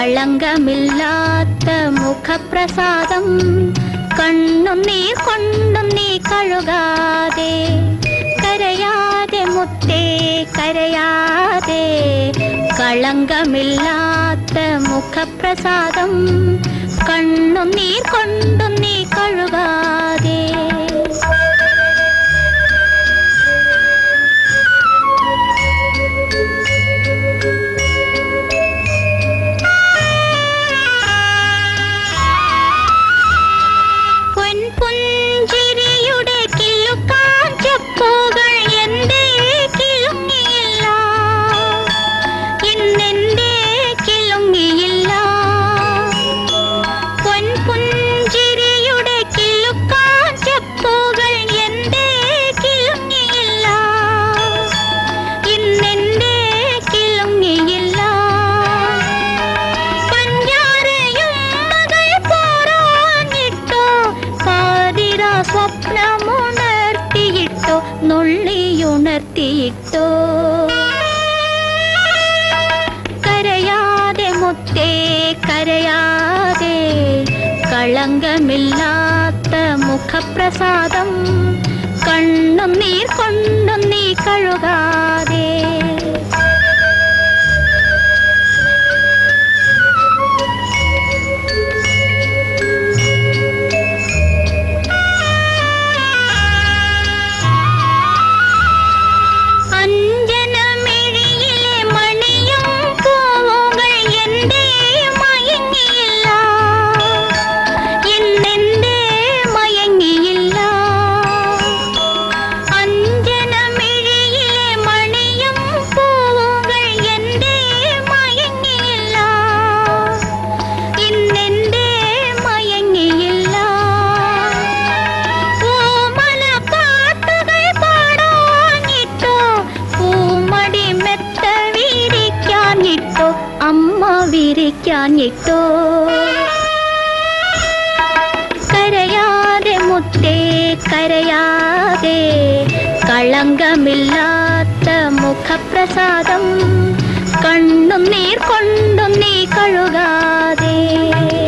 കളങ്കമില്ലാത്ത മുഖപ്രസാദം കണ്ണും നീർ കൊണ്ടും നീ കഴുകാതെ കരയാതെ മുത്തേ കരയാതെ കളങ്കമില്ലാത്ത മുഖപ്രസാദം കണ്ണും നീർ കൊണ്ടും നീ കഴുകാതെ സ്വപ്നമുണർത്തിയിട്ടോ നുള്ളിയുണർത്തിയിട്ടോ കരയാതെ മുത്തേ കരയാതെ കളങ്കമില്ലാത്ത മുഖപ്രസാദം കണ്ണും നീർ കൊണ്ടും നീ കഴുകാതെ അമ്മ വിരിക്കാഞ്ഞിട്ടോ കരയാതെ മുത്തേ കരയാതെ കളങ്കമില്ലാത്ത മുഖപ്രസാദം കണ്ണും നീർ കൊണ്ടും നീ കഴുകാതെ